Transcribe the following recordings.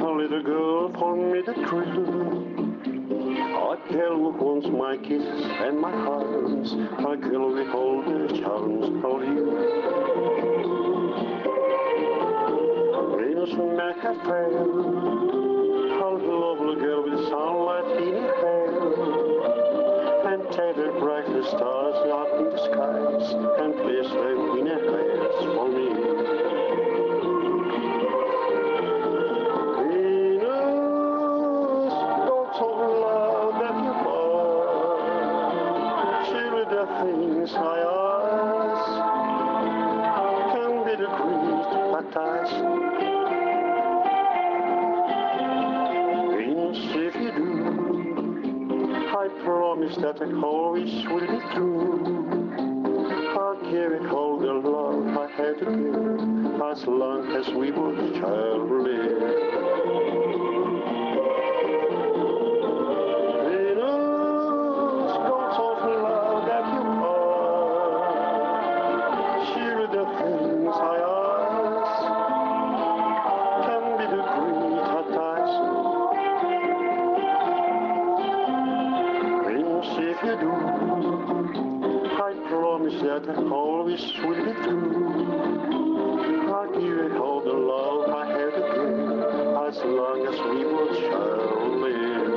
A little girl for me to thrill. A girl who wants my kisses and my arms. A girl with all the charms of you. Innocent Mac affair. A lovely girl with sunlight in her hair. And tattered bright the stars up in the skies. And place them in her prayers for me. Things I ask can be decreed, but Prince, if you do, I promise that I always will be true. I'll give it all the love I had to give, as long as we both shall live. Things I ask can be decreed at times. Prince, if you do, I promise that I always will be true. I'll give it all the love I have to give, as long as we both shall live.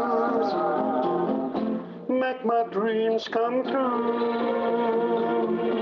Make my dreams come true.